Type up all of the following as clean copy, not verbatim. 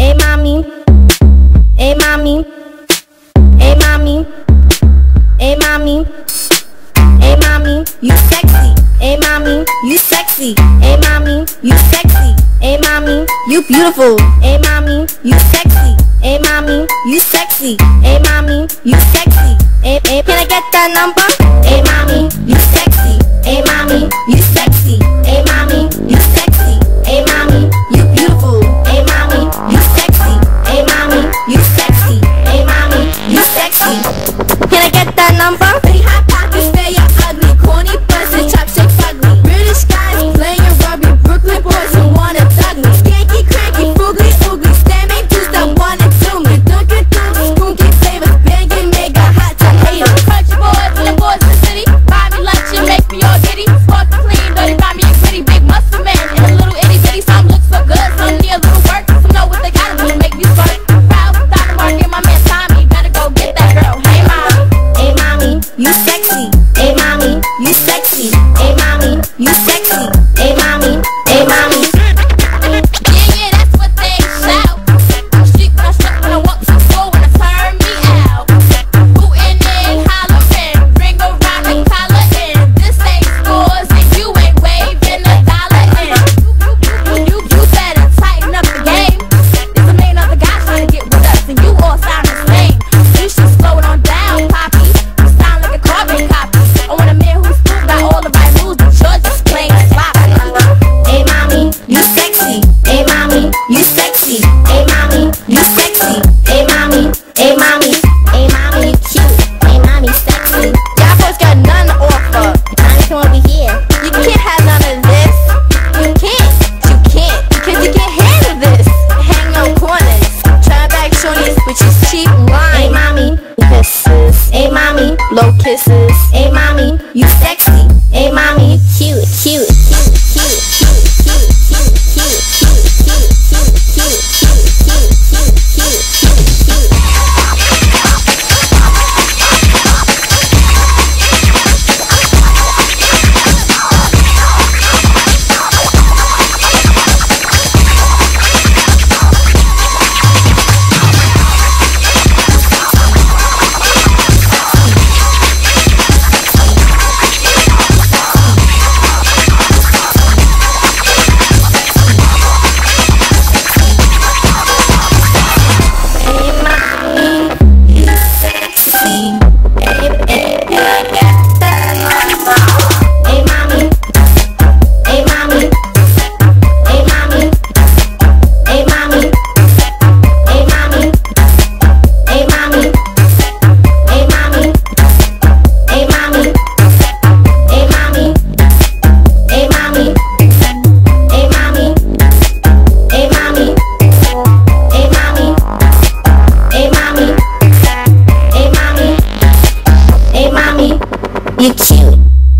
Hey mommy, hey mommy, hey mommy, hey mommy, hey mommy, you sexy. Hey mommy, you sexy. Hey mommy, you sexy. Hey mommy, you beautiful. Hey mommy, you sexy. Hey mommy, you sexy. Hey mommy, you sexy. Hey, can I get that number? Hey mommy, you sexy. Hey mommy, you sexy. Hey mommy, you sexy. Hey mommy, you beautiful. Hey mommy, you sexy. Hey mommy, you sexy. Hey mommy, you sexy. Can I get that number? Pretty hot pockets, they are ugly. Corny bustin', chop shake fugly. British guys playing rugby. Brooklyn boys who wanna thug me. Skanky, cranky, foogly, oogly. Stand me, do stuff, wanna do me. Dunkin' through, spooky flavors. Bangin', mega hot tornado. Country boys, and the boys in the city. Buy me lunch and make me all giddy. Spark the clean, dirty, buy me a pretty big muscle man. And a little itty bitty, some look so good, some need a little work. Some know what they gotta do to make me squirt. Proud, Dr. Mark, and my man Tommy. Better go get that girl. Hey mommy, hey mommy, you sexy. Hey mommy, you sexy. Hey mommy, you sexy. Hey mommy, hey mommy. yeah, that's what they shout. Street when I strut, when I walk to school, when I turn me out. Hootin' and hollerin', ring around the collar in. This ain't scores and you ain't waving a dollar in. You better tighten up the game. There's a million other guys trying to get with us and you all sound the same. You should slow it on down, Poppy. You sound like a carbon copy. I want a man who's still got all the right moves, but you're just plain sloppy. Hey mommy, you sexy. Hey mommy, you sexy. Hey mommy, you sexy. Hey mommy, hey mommy, hey mommy, you cute. Hey mommy, sexy. Y'all boys got none to offer. Mommy, come over here. You can't have none of this. You can't, because you can't handle this. Hang on corners, try back shorties, which is cheap Hey wine. mommy, Kisses, hey mommy, low kisses. hey mommy, you sexy. Hey mommy, you cute, cute, cute, cute, cute, cute, cute, cute, cute, cute, cute, cute, cute, cute, cute, cute, cute. You cute.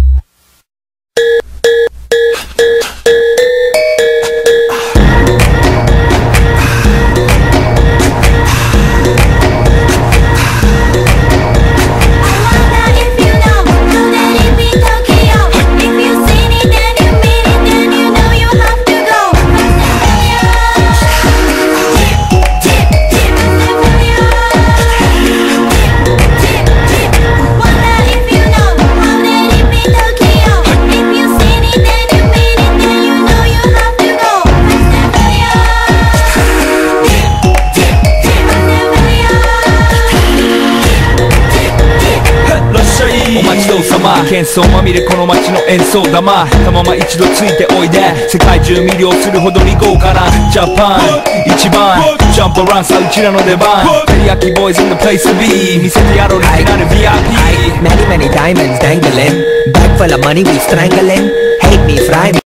喧騒まみれこの街の演奏玉たまま一度ついておいで世界中魅了するほどに豪華なジャパン一番ジャンプアランさうちらの出番テリヤキボーイズ in the place to be 見せてやろうリジナル VIP Many diamonds dangling Bag full of money we strangling Hate me, fry me